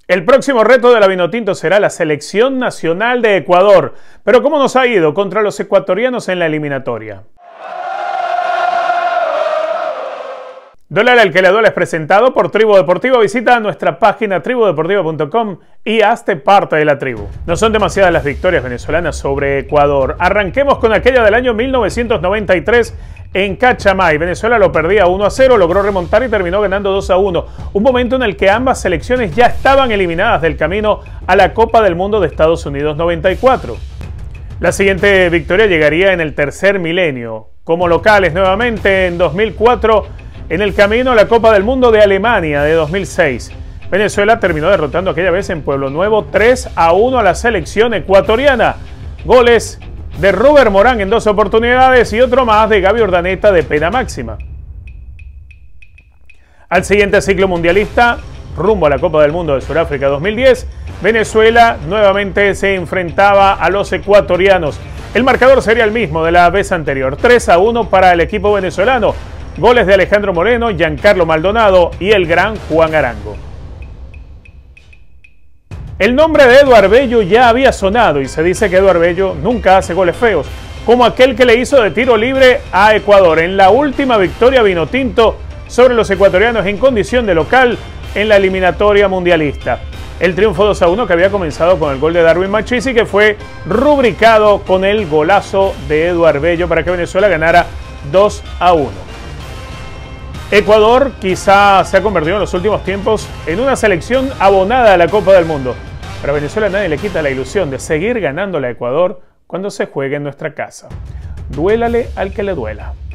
El próximo reto de la Vinotinto será la selección nacional de Ecuador. Pero ¿cómo nos ha ido contra los ecuatorianos en la eliminatoria? Dólar al que le duele es presentado por Tribu Deportiva. Visita nuestra página tribudeportiva.com y hazte parte de la tribu. No son demasiadas las victorias venezolanas sobre Ecuador. Arranquemos con aquella del año 1993 en Cachamay. Venezuela lo perdía 1-0, logró remontar y terminó ganando 2-1. Un momento en el que ambas selecciones ya estaban eliminadas del camino a la Copa del Mundo de Estados Unidos 94. La siguiente victoria llegaría en el tercer milenio. Como locales nuevamente en 2004, en el camino a la Copa del Mundo de Alemania de 2006. Venezuela terminó derrotando aquella vez en Pueblo Nuevo 3-1 a la selección ecuatoriana. Goles de Robert Morán en 2 oportunidades y otro más de Gaby Urdaneta de pena máxima. Al siguiente ciclo mundialista, rumbo a la Copa del Mundo de Sudáfrica 2010, Venezuela nuevamente se enfrentaba a los ecuatorianos. El marcador sería el mismo de la vez anterior, 3-1 para el equipo venezolano. Goles de Alejandro Moreno, Giancarlo Maldonado y el gran Juan Arango. El nombre de Eduard Bello ya había sonado y se dice que Eduard Bello nunca hace goles feos, como aquel que le hizo de tiro libre a Ecuador en la última victoria vinotinto sobre los ecuatorianos en condición de local en la eliminatoria mundialista. El triunfo 2-1 que había comenzado con el gol de Darwin Machís y que fue rubricado con el golazo de Eduard Bello para que Venezuela ganara 2-1. Ecuador quizá se ha convertido en los últimos tiempos en una selección abonada a la Copa del Mundo. Pero a Venezuela nadie le quita la ilusión de seguir ganándole a Ecuador cuando se juegue en nuestra casa. Duélale al que le duela.